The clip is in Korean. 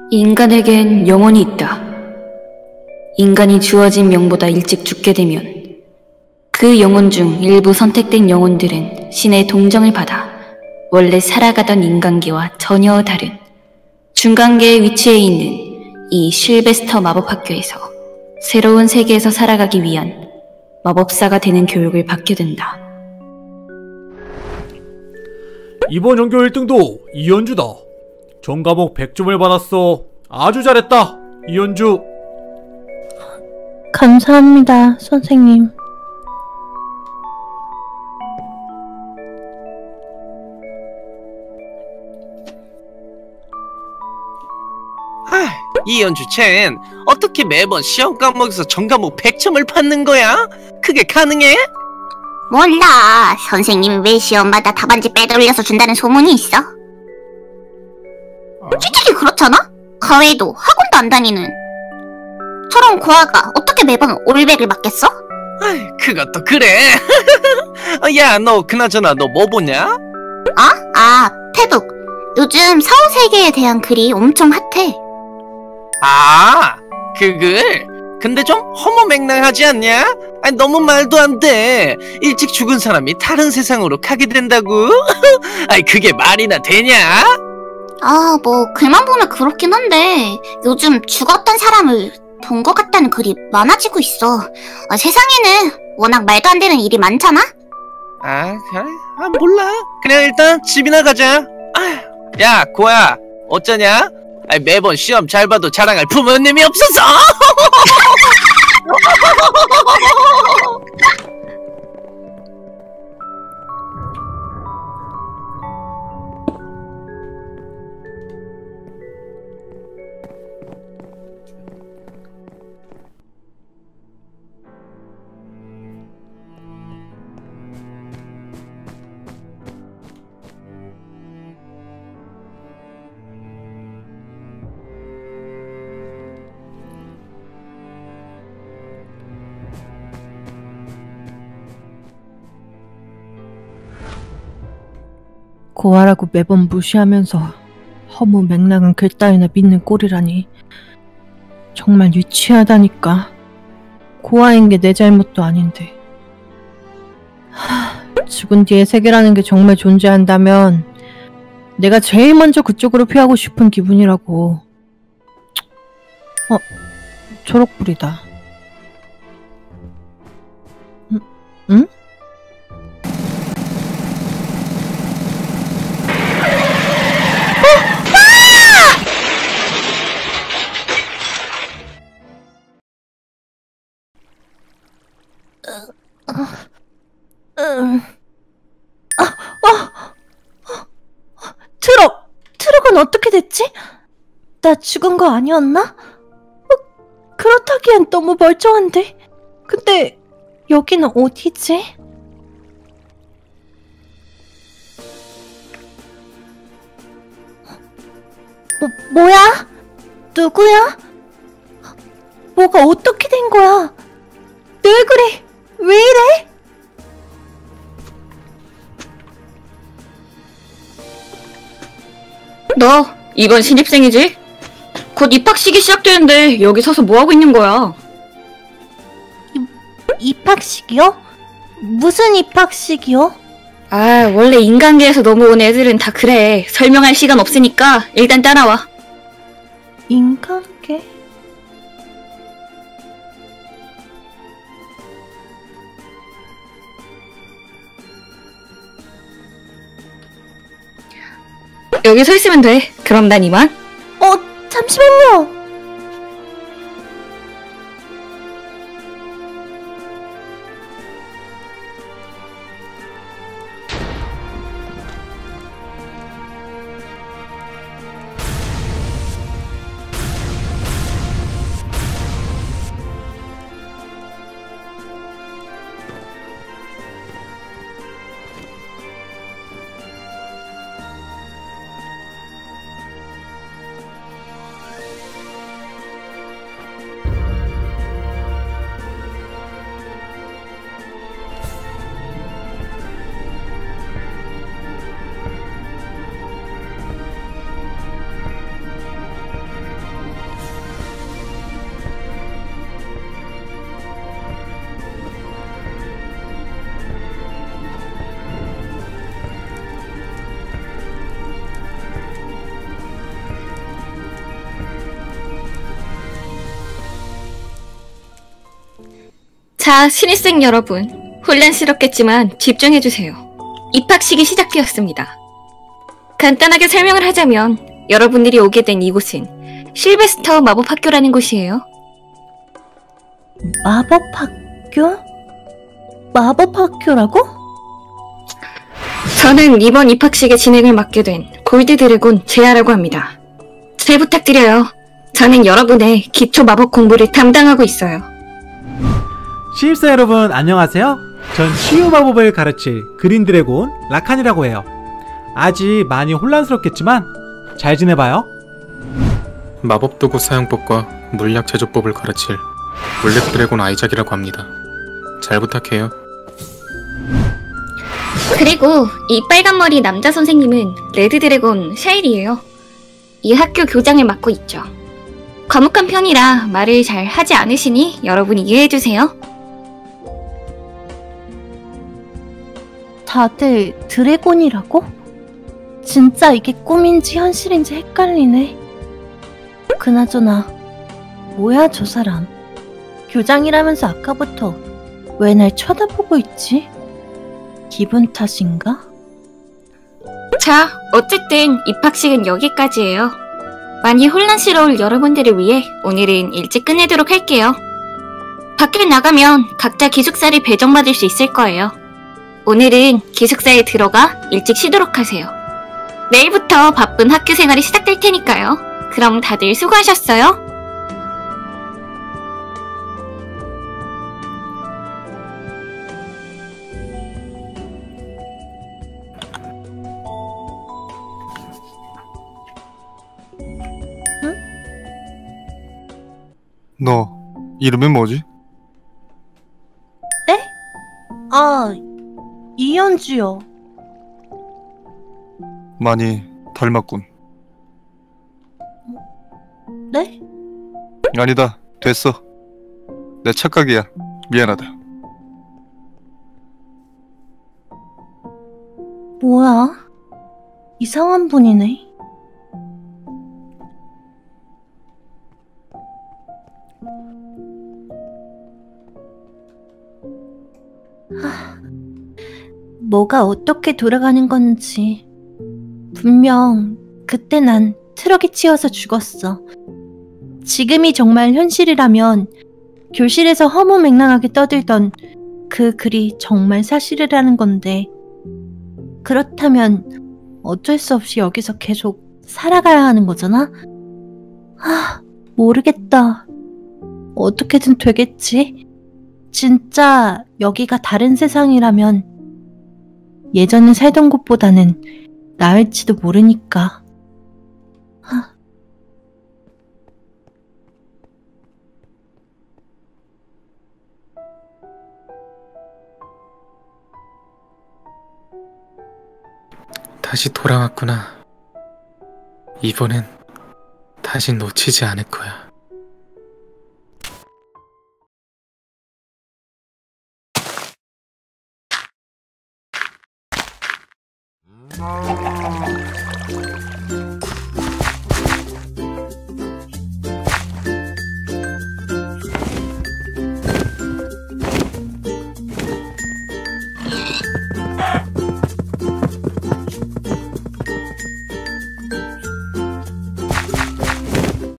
인간에겐 영혼이 있다. 인간이 주어진 명보다 일찍 죽게 되면 그 영혼 중 일부 선택된 영혼들은 신의 동정을 받아 원래 살아가던 인간계와 전혀 다른 중간계에 위치해 있는 이 실베스터 마법학교에서 새로운 세계에서 살아가기 위한 마법사가 되는 교육을 받게 된다. 이번 연교 1등도 이현주다. 전 과목 100점을 받았어. 아주 잘했다, 이현주. 감사합니다, 선생님. 이현주 쟨 어떻게 매번 시험 과목에서 전 과목 100점을 받는 거야? 그게 가능해? 몰라. 선생님이 왜 시험마다 답안지 빼돌려서 준다는 소문이 있어? 솔직히 그렇잖아? 가외도 학원도 안 다니는 저런 고아가 어떻게 매번 올백을 맞겠어? 그것도 그래. 야, 너 그나저나 너 뭐 보냐? 페북. 요즘 사후세계에 대한 글이 엄청 핫해. 그 글? 근데 좀 허무맹랑하지 않냐? 너무 말도 안 돼. 일찍 죽은 사람이 다른 세상으로 가게 된다고? 그게 말이나 되냐? 뭐 글만 보면 그렇긴 한데 요즘 죽었던 사람을 본 것 같다는 글이 많아지고 있어. 세상에는 워낙 말도 안 되는 일이 많잖아? 그래? 몰라. 그냥 일단 집이나 가자. 야, 고야, 어쩌냐? 매번 시험 잘 봐도 자랑할 부모님이 없어서. 고아라고 매번 무시하면서 허무맹랑한 글 따위나 믿는 꼴이라니 정말 유치하다니까. 고아인 게 내 잘못도 아닌데. 죽은 뒤에 세계라는 게 정말 존재한다면 내가 제일 먼저 그쪽으로 피하고 싶은 기분이라고. 초록불이다. 응? 트럭은 어떻게 됐지? 나 죽은 거 아니었나? 그렇다기엔 너무 멀쩡한데? 근데 여기는 어디지? 뭐야? 누구야? 뭐가 어떻게 된 거야? 내 얼굴이 왜 이래? 너 이번 신입생이지? 곧 입학식이 시작되는데 여기 서서 뭐하고 있는 거야? 입학식이요? 무슨 입학식이요? 원래 인간계에서 넘어온 애들은 다 그래. 설명할 시간 없으니까 일단 따라와. 인간계? 여기 서 있으면 돼. 그럼 난 이만. 잠시만요. 자, 신입생 여러분. 혼란스럽겠지만 집중해주세요. 입학식이 시작되었습니다. 간단하게 설명을 하자면 여러분들이 오게 된 이곳은 실베스터 마법학교라는 곳이에요. 마법학교? 마법학교라고? 저는 이번 입학식의 진행을 맡게 된 골드 드래곤 제아라고 합니다. 잘 부탁드려요. 저는 여러분의 기초 마법 공부를 담당하고 있어요. 신입생 여러분 안녕하세요. 전 치유 마법을 가르칠 그린 드래곤 라칸이라고 해요. 아직 많이 혼란스럽겠지만 잘 지내봐요. 마법 도구 사용법과 물약 제조법을 가르칠 블랙 드래곤 아이작이라고 합니다. 잘 부탁해요. 그리고 이 빨간머리 남자 선생님은 레드 드래곤 샤일이에요. 이 학교 교장을 맡고 있죠. 과묵한 편이라 말을 잘 하지 않으시니 여러분 이해해주세요. 다들 드래곤이라고? 진짜 이게 꿈인지 현실인지 헷갈리네. 그나저나 뭐야 저 사람. 교장이라면서 아까부터 왜 날 쳐다보고 있지? 기분 탓인가? 자, 어쨌든 입학식은 여기까지예요. 많이 혼란스러울 여러분들을 위해 오늘은 일찍 끝내도록 할게요. 밖에 나가면 각자 기숙사를 배정받을 수 있을 거예요. 오늘은 기숙사에 들어가 일찍 쉬도록 하세요. 내일부터 바쁜 학교 생활이 시작될 테니까요. 그럼 다들 수고하셨어요. 너 이름이 뭐지? 네? 아, 이현주요. 많이 닮았군. 네? 아니다. 됐어. 내 착각이야. 미안하다. 뭐야? 이상한 분이네. 뭐가 어떻게 돌아가는 건지. 분명 그때 난 트럭에 치여서 죽었어. 지금이 정말 현실이라면 교실에서 허무맹랑하게 떠들던 그 글이 정말 사실이라는 건데, 그렇다면 어쩔 수 없이 여기서 계속 살아가야 하는 거잖아? 모르겠다. 어떻게든 되겠지? 진짜 여기가 다른 세상이라면 예전에 살던 곳보다는 나을지도 모르니까. 다시 돌아왔구나. 이번엔 다시 놓치지 않을 거야.